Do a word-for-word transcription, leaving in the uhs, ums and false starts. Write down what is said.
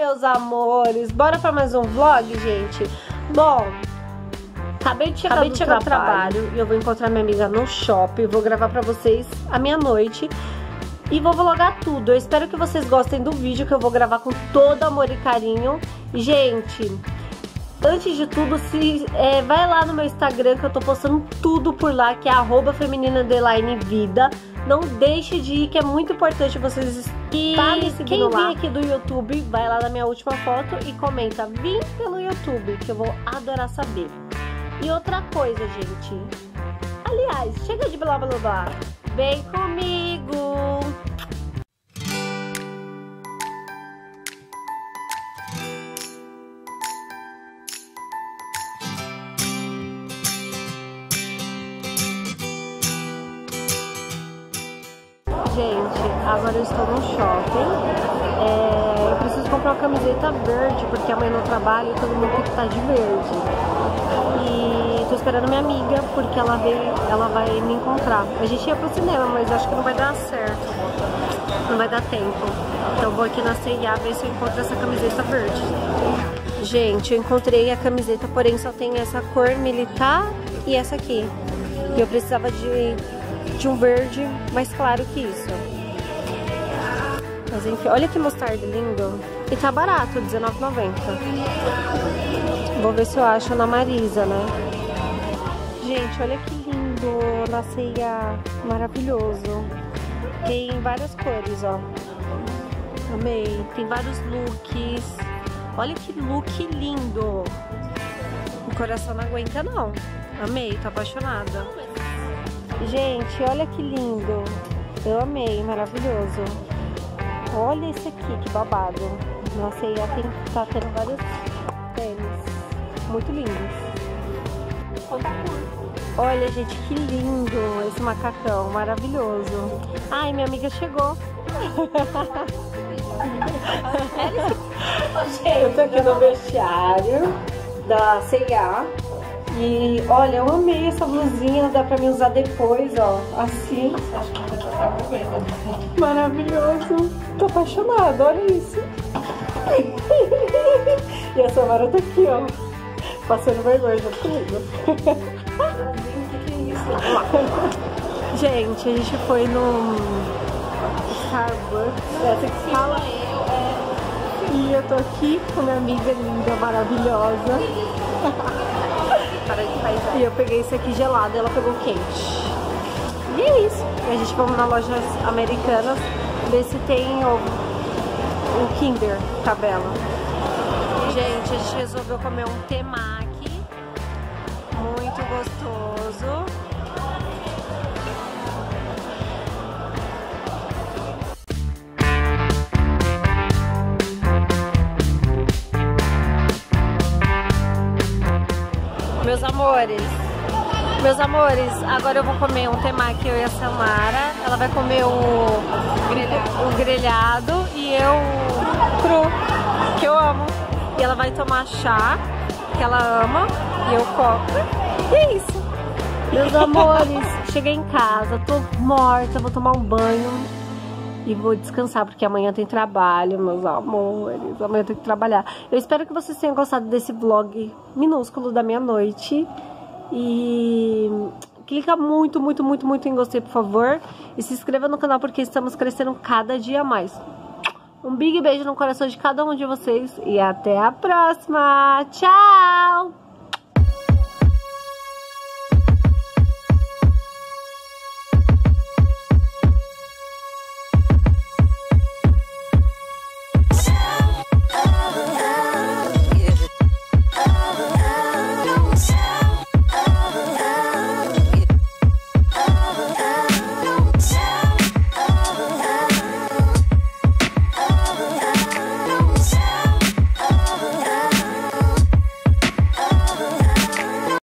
meus amores, bora pra mais um vlog, gente? Bom, acabei de chegar, acabei do, de chegar trabalho. do trabalho e eu vou encontrar minha amiga no shopping. Vou gravar pra vocês a minha noite e vou vlogar tudo. Eu espero que vocês gostem do vídeo, que eu vou gravar com todo amor e carinho. Gente, antes de tudo, se, é, vai lá no meu Instagram, que eu tô postando tudo por lá, que é arroba feminina underline vida. Não deixe de ir, que é muito importante vocês e tá me seguindo quem lá. Quem vem aqui do YouTube, vai lá na minha última foto e comenta: vim pelo YouTube, que eu vou adorar saber. E outra coisa, gente, aliás, chega de blá blá blá, vem comigo! Gente, agora eu estou no shopping. É, eu preciso comprar uma camiseta verde, porque amanhã no trabalho todo mundo tem que estar de verde. E tô esperando minha amiga, porque ela veio, ela vai me encontrar. A gente ia pro cinema, mas acho que não vai dar certo. Não vai dar tempo. Então eu vou aqui na C e A ver se eu encontro essa camiseta verde. Gente, eu encontrei a camiseta, porém só tem essa cor militar e essa aqui. E eu precisava de... de um verde mais claro que isso. Mas enfim, olha que mostarda lindo. E tá barato, dezenove reais e noventa centavos. Vou ver se eu acho na Marisa, né? Gente, olha que lindo. Na C e A, maravilhoso. Tem várias cores, ó. Amei. Tem vários looks. Olha que look lindo. O coração não aguenta, não. Amei, tô apaixonada. Gente, olha que lindo. Eu amei, maravilhoso. Olha esse aqui, que babado. Nossa, e tem, tá tendo vários tênis muito lindos. Olha, gente, que lindo esse macacão, maravilhoso. Ai, minha amiga chegou. Eu tô aqui no vestiário da C e A. E olha, eu amei essa blusinha, dá pra me usar depois, ó, assim. Maravilhoso. Tô apaixonada, olha isso. E a Samara tá aqui, ó, passando vergonha junto comigo. Gente, a gente foi no Starbucks, essa que fala. E eu tô aqui com minha amiga linda, maravilhosa. E eu peguei esse aqui gelado e ela pegou quente. E é isso. E a gente vamos na loja Americanas ver se tem o, o Kinder Cabela. Gente, a gente resolveu comer um temaki muito gostoso. Meus amores, meus amores, agora eu vou comer um temaki, eu e a Samara. Ela vai comer o grelhado, o grelhado e eu cru, que eu amo. E ela vai tomar chá, que ela ama, e eu coco. E é isso. Meus amores, cheguei em casa, tô morta, vou tomar um banho e vou descansar, porque amanhã tem trabalho, meus amores. Amanhã tem que trabalhar. Eu espero que vocês tenham gostado desse vlog minúsculo da minha noite. E clica muito, muito, muito, muito em gostei, por favor. E se inscreva no canal, porque estamos crescendo cada dia mais. Um big beijo no coração de cada um de vocês. E até a próxima. Tchau!